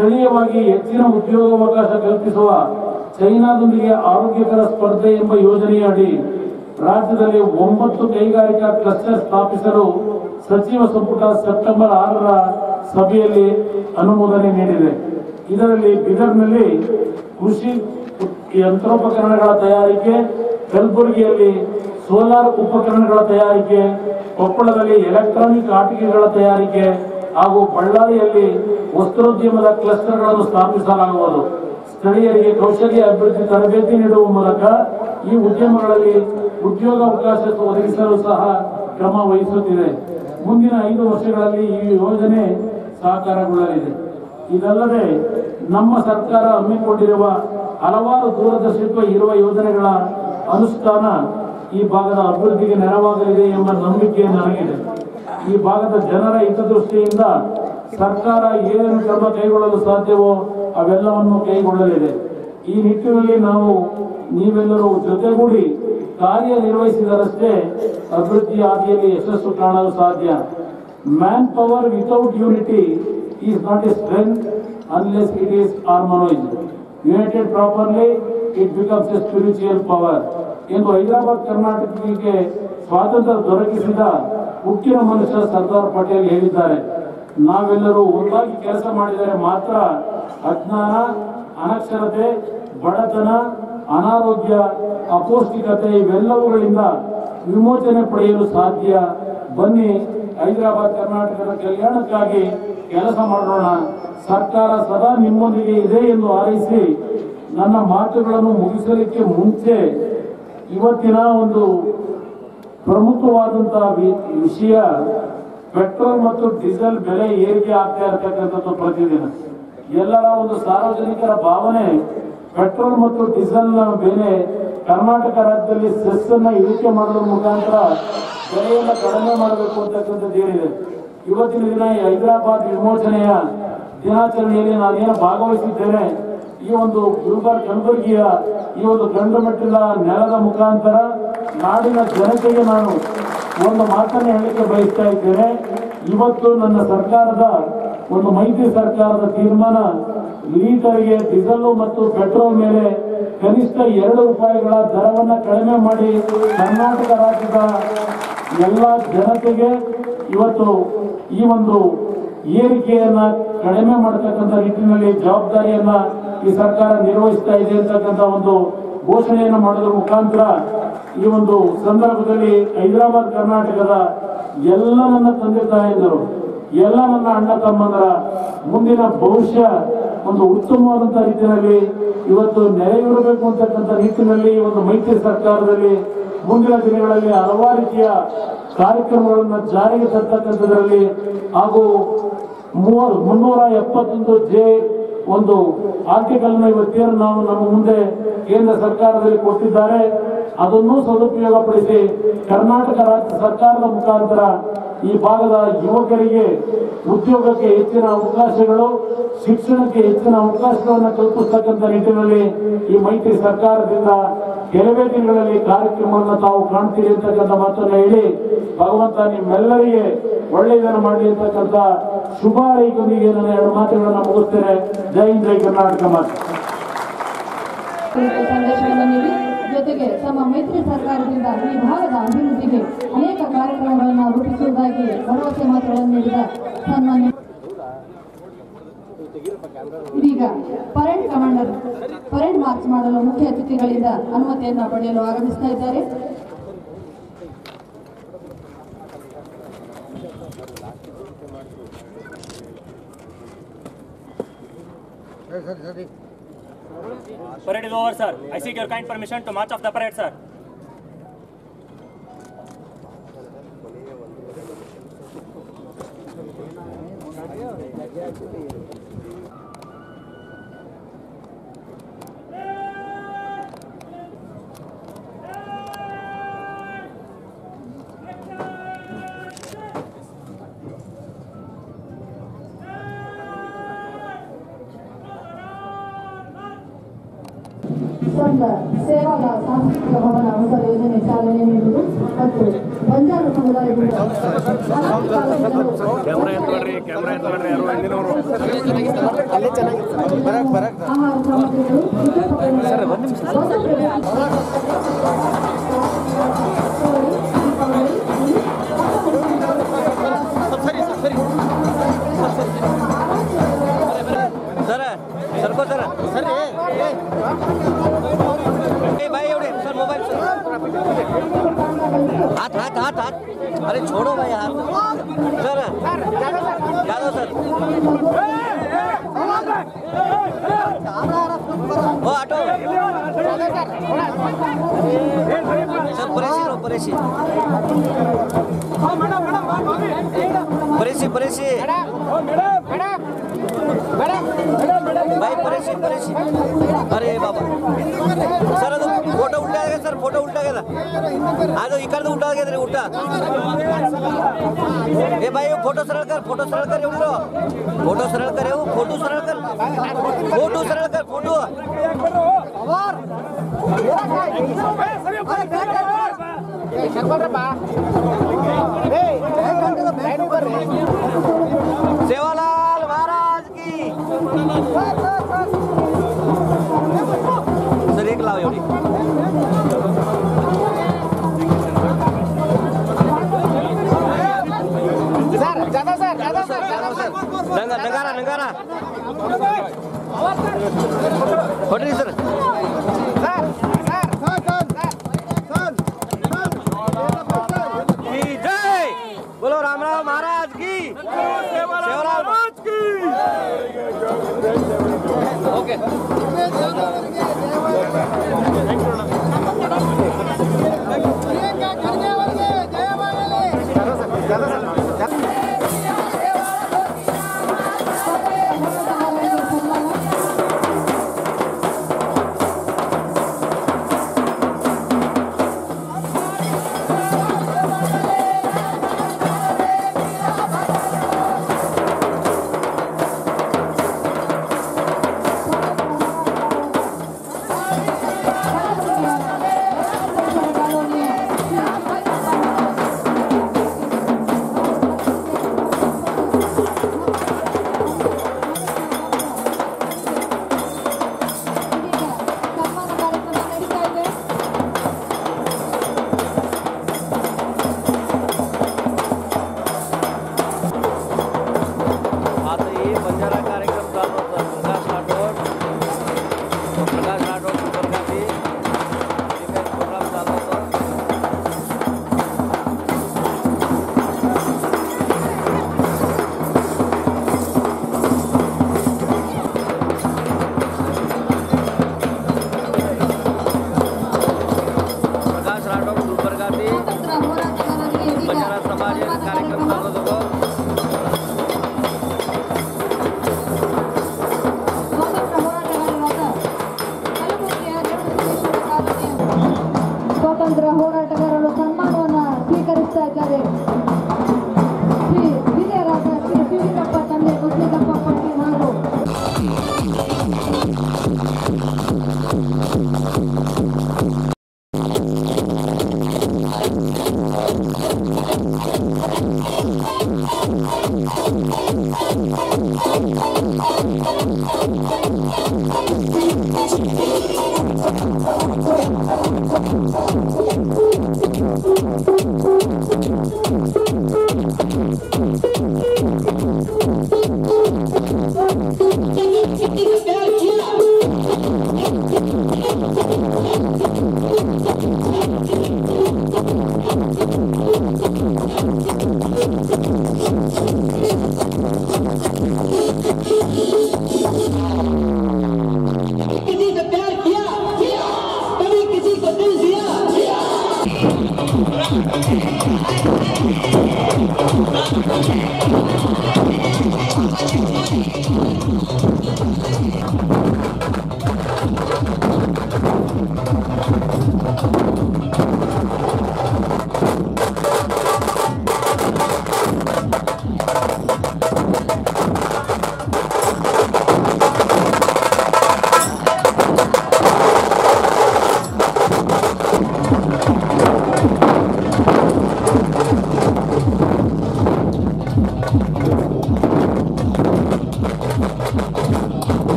ಸ್ಥಳೀಯವಾಗಿ ಹೆಚ್ಚಿನ ಉದ್ಯೋಗಾವಕಾಶ ಕಲ್ಪಿಸುವ ಚೈನಾದೊಂದಿಗೆ ಆರೋಗ್ಯಕರ ಸ್ಪರ್ಧೆ ಎಂಬ ಯೋಜನೆಯಡಿ ರಾಜ್ಯದಲ್ಲಿ 9 ಕೈಗಾರಿಕಾ ಕ್ಲಸ್ಟರ್ ಸ್ಥಾಪಿಸಲು ಸಚಿವ ಸಂಪುಟ ಸೆಪ್ಟೆಂಬರ್ 6ರ ಸಭೆಯಲ್ಲಿ ಅನುಮೋದನೆ ನೀಡಿದೆ. ಇದರಲ್ಲಿ ಬೀದರ್ನಲ್ಲಿ ಕೃಷಿ ಯಂತ್ರೋಪಕರಣಗಳ ತಯಾರಿಕೆ, ಕಲಬುರಗಿಯಲ್ಲಿ ಸೋಲಾರ್ ಉಪಕರಣಗಳ ತಯಾರಿಕೆ, ಕೊಪ್ಪಳದಲ್ಲಿ ಎಲೆಕ್ಟ್ರಾನಿಕ್ ಆಟಿಕೆಗಳ ತಯಾರಿಕೆ ಹಾಗೂ ಬಳ್ಳಾರಿಯಲ್ಲಿ ವಸ್ತ್ರೋದ್ಯಮದ ಕ್ಲಸ್ಟರ್ಗಳನ್ನು ಸ್ಥಾಪಿಸಲಾಗುವುದು. ಸ್ಥಳೀಯರಿಗೆ ಕೌಶಲ್ಯ ಅಭಿವೃದ್ಧಿ ತರಬೇತಿ ನೀಡುವ ಮೂಲಕ ಈ ಉದ್ಯಮಗಳಲ್ಲಿ ಉದ್ಯೋಗಾವಕಾಶ ಒದಗಿಸಲು ಸಹ ಕ್ರಮ ವಹಿಸುತ್ತಿದೆ. ಮುಂದಿನ 5 ವರ್ಷಗಳಲ್ಲಿ ಈ ಯೋಜನೆ ಸಾಕಾರಗೊಳ್ಳಲಿದೆ. ಇದಲ್ಲದೆ ನಮ್ಮ ಸರ್ಕಾರ ಹಮ್ಮಿಕೊಂಡಿರುವ ಹಲವಾರು ದೂರದರ್ಶಿತ್ವ ಇರುವ ಯೋಜನೆಗಳ ಅನುಷ್ಠಾನ ಈ ಭಾಗದ ಅಭಿವೃದ್ಧಿಗೆ ನೆರವಾಗಲಿದೆ ಎಂಬ ನಂಬಿಕೆ ನನಗಿದೆ. ಈ ಭಾಗದ ಜನರ ಹಿತದೃಷ್ಟಿಯಿಂದ ಸರ್ಕಾರ ಏನೇನು ಕ್ರಮ ಕೈಗೊಳ್ಳಲು ಸಾಧ್ಯವೋ ಅವೆಲ್ಲವನ್ನು ಕೈಗೊಳ್ಳಲಿದೆ. ಈ ನಿಟ್ಟಿನಲ್ಲಿ ನೀವೆಲ್ಲರೂ ಜೊತೆಗೂಡಿ ಕಾರ್ಯನಿರ್ವಹಿಸಿದರಷ್ಟೇ ಅಭಿವೃದ್ಧಿ ಹಾದಿಯಲ್ಲಿ ಯಶಸ್ಸು ಕಾಣಲು ಸಾಧ್ಯ. Man power without unity is not a strength unless it is harmonized. United properly, it becomes a spiritual power. ಎಂದು ಹೈದರಾಬಾದ್ ಕರ್ನಾಟಕಕ್ಕೆ ಸ್ವಾತಂತ್ರ್ಯ ದೊರಕಿಸಿದ ಹುಟ್ಟಿನ ಮನುಷ್ಯ ಸರ್ದಾರ್ ಪಟೇಲ್ ಹೇಳಿದ್ದಾರೆ. ನಾವೆಲ್ಲರೂ ಒಂದಾಗಿ ಕೆಲಸ ಮಾಡಿದರೆ ಮಾತ್ರ ಅಜ್ಞಾನ, ಅನಕ್ಷರತೆ, ಬಡತನ, ಅನಾರೋಗ್ಯ, ಅಪೌಷ್ಟಿಕತೆ ಇವೆಲ್ಲವುಗಳಿಂದ ವಿಮೋಚನೆ ಪಡೆಯಲು ಸಾಧ್ಯ. ಬನ್ನಿ, ಹೈದರಾಬಾದ್ ಕರ್ನಾಟಕದ ಕಲ್ಯಾಣಕ್ಕಾಗಿ ಕೆಲಸ ಮಾಡೋಣ. ಸರ್ಕಾರ ಸದಾ ನಿಮ್ಮೊಂದಿಗೆ ಇದೆ ಎಂದು ಹಾರೈಸಿ ನನ್ನ ಮಾತುಗಳನ್ನು ಮುಗಿಸಲಿಕ್ಕೆ ಮುಂಚೆ ಇವತ್ತಿನ ಒಂದು ಪ್ರಮುಖವಾದಂತಹ ವಿಷಯ, ಪೆಟ್ರೋಲ್ ಮತ್ತು ಡೀಸೆಲ್ ಬೆಲೆ ಏರಿಕೆ ಆಗ್ತಾ ಇರತಕ್ಕಂಥದ್ದು ಪ್ರತಿದಿನ. ಎಲ್ಲರ ಒಂದು ಸಾರ್ವಜನಿಕರ ಭಾವನೆ, ಪೆಟ್ರೋಲ್ ಮತ್ತು ಡೀಸೆಲ್ನ ಬೆಲೆ ಕರ್ನಾಟಕ ರಾಜ್ಯದಲ್ಲಿ ಸೆಸ್ ಅನ್ನ ಇಳಿಕೆ ಮಾಡುವ ಮುಖಾಂತರ ಬೆಲೆಯನ್ನು ಕಡಿಮೆ ಮಾಡಬೇಕು ಅಂತಕ್ಕಂಥದ್ದು ಏನಿದೆ. ಇವತ್ತಿನ ದಿನ ಈ ಹೈದರಾಬಾದ್ ವಿಮೋಚನೆಯ ದಿನಾಚರಣೆಯಲ್ಲಿ ನಾನೇನು ಭಾಗವಹಿಸಿದ್ದೇನೆ. ಈ ಒಂದು ಕಲಬುರಗಿಯ ಈ ಒಂದು ಗಂಡು ಮೆಟ್ಟಿಲ ನೆಲದ ಮುಖಾಂತರ ನಾಡಿನ ಜನತೆಗೆ ನಾನು ಒಂದು ಮಾತನ್ನು ಹೇಳಲಿಕ್ಕೆ ಬಯಸ್ತಾ ಇದ್ದೇನೆ. ಇವತ್ತು ನನ್ನ ಸರ್ಕಾರದ ಒಂದು ಮೈತ್ರಿ ಸರ್ಕಾರದ ತೀರ್ಮಾನ ಲೀಟರ್ಗೆ ಡೀಸೆಲ್ ಮತ್ತು ಪೆಟ್ರೋಲ್ ಮೇಲೆ ಕನಿಷ್ಠ 2 ರೂಪಾಯಿಗಳ ದರವನ್ನು ಕಡಿಮೆ ಮಾಡಿ ಕರ್ನಾಟಕ ರಾಜ್ಯದ ಎಲ್ಲ ಜನತೆಗೆ ಇವತ್ತು ಈ ಒಂದು ಏರಿಕೆಯನ್ನ ಕಡಿಮೆ ಮಾಡತಕ್ಕಂಥ ನಿಟ್ಟಿನಲ್ಲಿ ಜವಾಬ್ದಾರಿಯನ್ನ ಈ ಸರ್ಕಾರ ನಿರ್ವಹಿಸ್ತಾ ಇದೆ ಅಂತಕ್ಕಂಥ ಒಂದು ಘೋಷಣೆಯನ್ನು ಮಾಡೋದ್ರ ಮುಖಾಂತರ ಈ ಒಂದು ಸಂದರ್ಭದಲ್ಲಿ ಹೈದರಾಬಾದ್ ಕರ್ನಾಟಕದ ಎಲ್ಲ ನನ್ನ ತಂದೆ ತಾಯಂದಿರು, ಎಲ್ಲ ನನ್ನ ಅಣ್ಣ ತಮ್ಮಂದರ ಮುಂದಿನ ಭವಿಷ್ಯ ಒಂದು ಉತ್ತಮವಾದಂಥ ರೀತಿಯಲ್ಲಿ ಇವತ್ತು ನೆರವೇರಬೇಕು ಅಂತಕ್ಕಂಥ ನಿಟ್ಟಿನಲ್ಲಿ ಒಂದು ಮೈತ್ರಿ ಸರ್ಕಾರದಲ್ಲಿ ಮುಂದಿನ ದಿನಗಳಲ್ಲಿ ಹಲವಾರು ರೀತಿಯ ಕಾರ್ಯಕ್ರಮಗಳನ್ನು ಜಾರಿಗೆ ತರ್ತಕ್ಕಂಥದ್ರಲ್ಲಿ ಹಾಗೂ 371 ಒಂದು ಆರ್ಟಿಕಲ್ನ ಇವತ್ತೇನು ನಾವು ನಮ್ಮ ಮುಂದೆ ಕೇಂದ್ರ ಸರ್ಕಾರದಲ್ಲಿ ಕೊಟ್ಟಿದ್ದಾರೆ, ಅದನ್ನು ಸದುಪಯೋಗಪಡಿಸಿ ಕರ್ನಾಟಕ ರಾಜ್ಯ ಸರ್ಕಾರದ ಮುಖಾಂತರ ಈ ಭಾಗದ ಯುವಕರಿಗೆ ಉದ್ಯೋಗಕ್ಕೆ ಹೆಚ್ಚಿನ ಅವಕಾಶಗಳು, ಶಿಕ್ಷಣಕ್ಕೆ ಹೆಚ್ಚಿನ ಅವಕಾಶಗಳನ್ನು ಕಲ್ಪಿಸ್ತಕ್ಕಂಥ ನಿಟ್ಟಿನಲ್ಲಿ ಈ ಮೈತ್ರಿ ಸರ್ಕಾರದಿಂದ ಕೆಲವೇ ದಿನಗಳಲ್ಲಿ ಕಾರ್ಯಕ್ರಮವನ್ನು ತಾವು ಕಾಣ್ತೀರಿ ಅಂತಕ್ಕಂಥ ಮಾತನ್ನು ಹೇಳಿ ಭಗವಂತ ನಿಮ್ಮೆಲ್ಲರಿಗೆ ಒಳ್ಳೆಯದನ್ನು ಮಾಡಲಿ ಅಂತಕ್ಕಂಥ ಶುಭ ಹಾರೈಕೆಯೊಂದಿಗೆ ನನ್ನ 2 ಮಾತುಗಳನ್ನು ಮುಗಿಸ್ತೇನೆ. ಜೈ ಹಿಂದ್, ಜೈ ಕರ್ನಾಟಕ ಮಾತು. ಸಂದೇಶವನ್ನು ನೀಡಿ ಜೊತೆಗೆ ತಮ್ಮ ಮೈತ್ರಿ ಸರ್ಕಾರದಿಂದ ಈ ಭಾಗದ ಅಭಿವೃದ್ಧಿಗೆ ಅನೇಕ ಕಾರ್ಯಕ್ರಮಗಳನ್ನು ರೂಪಿಸುವುದಾಗಿ ಭರವಸೆ ಮಾತುಗಳನ್ನು ನೀಡಿದ ಸನ್ಮಾನ್ಯ ಇದೀಗ ಪರೇಡ್ ಕಮಾಂಡರ್ ಪರೇಡ್ ಮಾರ್ಚ್ ಮಾಡಲು ಮುಖ್ಯ ಅತಿಥಿಗಳಿಂದ ಅನುಮತಿಯನ್ನು ಪಡೆಯಲು ಆಗಮಿಸ್ತಾ ಇದ್ದಾರೆ. Parade is over, sir. I seek your kind permission to march off the parade, sir. ಸಂತ ಸೇವಾಲ ಸಾಂಸ್ಕೃತಿಕ ಭವನ ಹೊಸ ಯೋಜನೆ ಚಾಲನೆ ನೀಡುವುದು ಮತ್ತು ಬಂಜಾರ ಸಮುದಾಯದಿಂದ ಆಹಾರ ಸಾಮಗ್ರಿಗಳು हाथ हाथ हाथ हाथ अरे छोड़ो भाई हाथ सर यादव सर वो ऑटो सर परेशी लो परेशी परेशी परेशी भाई परेशी परेशी अरे बाबा सर ಅದು ಫೋಟೋ ಉಲ್ಟಾ ಆಗಿದೆ ಸರ್ ಫೋಟೋ ಉಲ್ಟಾ ಆಗಿದೆ ಅದು ಈ ಕಡೆ ಉಲ್ಟಾ ಆಗಿದೆ ಉಲ್ಟಾ ए भाई फोटो सरल कर फोटो सरल कर फोटो सरल कर फोटो सरल कर फोटो सरल कर फोटो सेवालाल महाराज की सर एक लाओ एवढी नगारा नगारा होटली सर जय बोलो रामराव महाराज की सेवालाल महाराज की ओके ಸ್ವಾತಂತ್ರ್ಯ ಹೋರಾಟಗಾರರು ಸನ್ಮಾನವನ್ನು ಸ್ವೀಕರಿಸ್ತಾ ಇದ್ದಾರೆ. ಶ್ರೀ ಹಿರಿಯರಾದ ಶ್ರೀ ಶಿವಲಿಂಗಪ್ಪ ತಂದೆ ಮುಸ್ಲಿಗಪ್ಪ ಪಟ್ಟಿ ಹಾಗೂ किसी